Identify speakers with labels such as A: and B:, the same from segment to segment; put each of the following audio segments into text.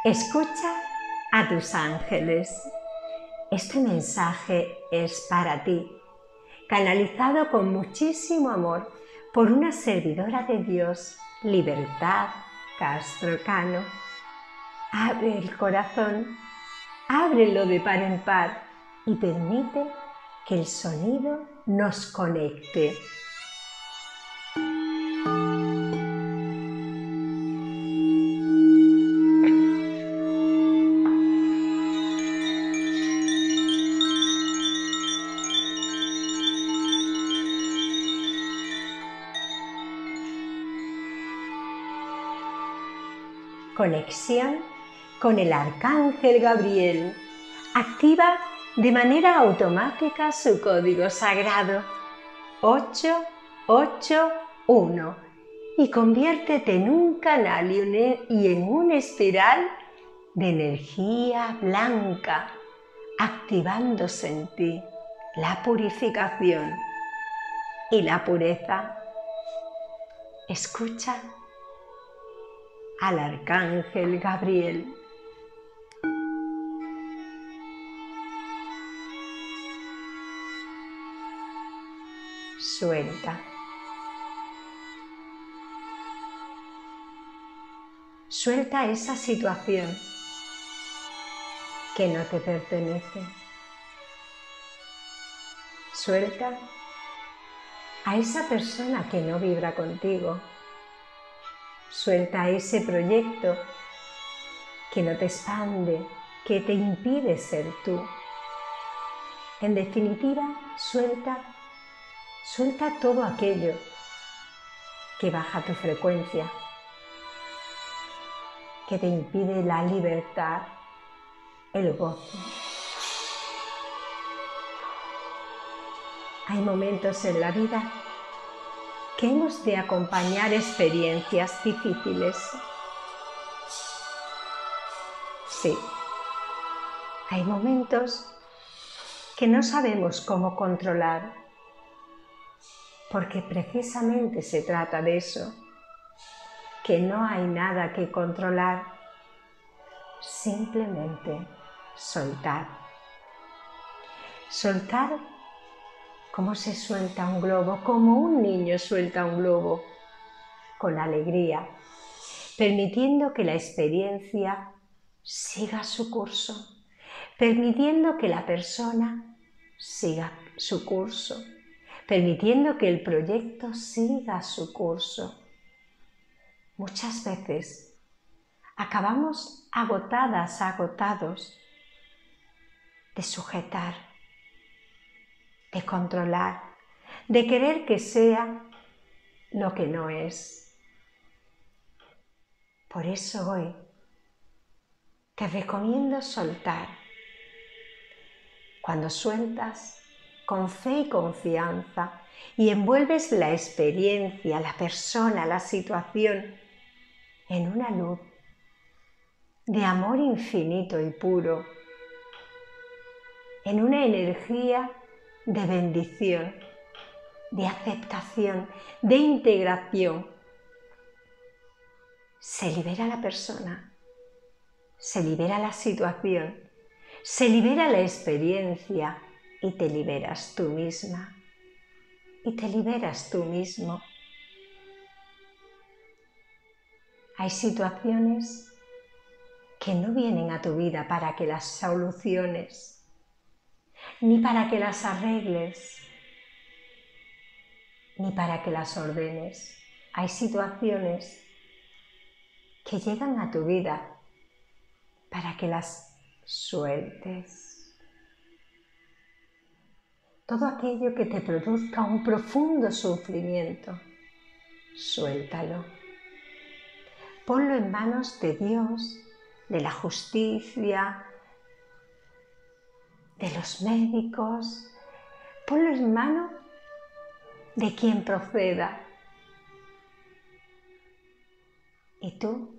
A: Escucha a tus ángeles. Este mensaje es para ti, canalizado con muchísimo amor por una servidora de Dios, Libertad Castro Cano. Abre el corazón, ábrelo de par en par y permite que el sonido nos conecte. Conexión con el Arcángel Gabriel. Activa de manera automática su código sagrado 881 y conviértete en un canal y en una espiral de energía blanca, activándose en ti la purificación y la pureza. Escucha al Arcángel Gabriel. Suelta. Suelta esa situación que no te pertenece. Suelta a esa persona que no vibra contigo. Suelta ese proyecto que no te expande, que te impide ser tú. En definitiva, suelta todo aquello que baja tu frecuencia, que te impide la libertad, el gozo. Hay momentos en la vida que hemos de acompañar experiencias difíciles. Sí, hay momentos que no sabemos cómo controlar, porque precisamente se trata de eso, que no hay nada que controlar, simplemente soltar. Soltar como se suelta un globo, como un niño suelta un globo, con alegría, permitiendo que la experiencia siga su curso, permitiendo que la persona siga su curso, permitiendo que el proyecto siga su curso. Muchas veces acabamos agotados de sujetar, de controlar, de querer que sea lo que no es. Por eso hoy te recomiendo soltar. Cuando sueltas con fe y confianza y envuelves la experiencia, la persona, la situación en una luz de amor infinito y puro, en una energía de bendición, de aceptación, de integración, se libera la persona, se libera la situación, se libera la experiencia y te liberas tú misma y te liberas tú mismo. Hay situaciones que no vienen a tu vida para que las soluciones, ni para que las arregles, ni para que las ordenes. Hay situaciones que llegan a tu vida para que las sueltes. Todo aquello que te produzca un profundo sufrimiento, suéltalo. Ponlo en manos de Dios, de la justicia, de los médicos. Ponlo en manos de quien proceda. Y tú,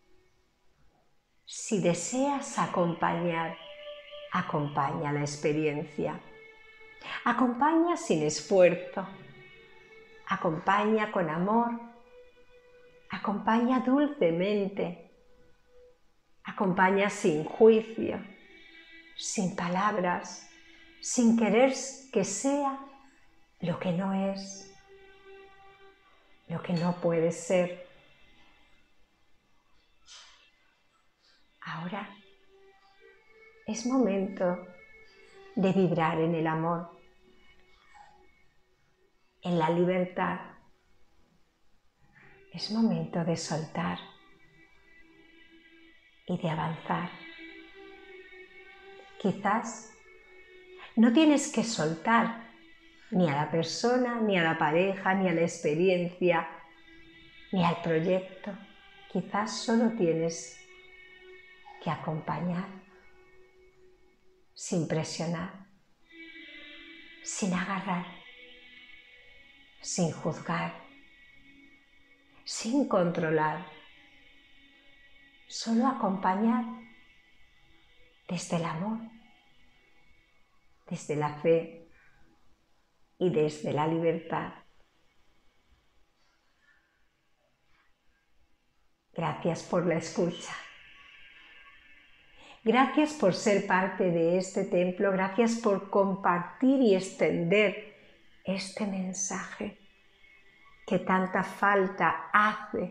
A: si deseas acompañar, acompaña la experiencia. Acompaña sin esfuerzo. Acompaña con amor. Acompaña dulcemente. Acompaña sin juicio, sin palabras, sin querer que sea lo que no es, lo que no puede ser. Ahora es momento de vibrar en el amor, en la libertad. Es momento de soltar y de avanzar. Quizás no tienes que soltar ni a la persona, ni a la pareja, ni a la experiencia, ni al proyecto. Quizás solo tienes que acompañar, sin presionar, sin agarrar, sin juzgar, sin controlar, solo acompañar desde el amor, desde la fe y desde la libertad. Gracias por la escucha. Gracias por ser parte de este templo, gracias por compartir y extender este mensaje que tanta falta hace.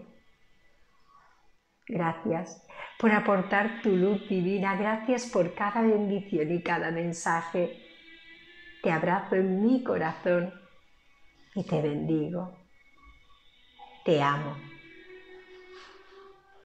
A: Gracias por aportar tu luz divina, gracias por cada bendición y cada mensaje. Te abrazo en mi corazón y te bendigo. Te amo.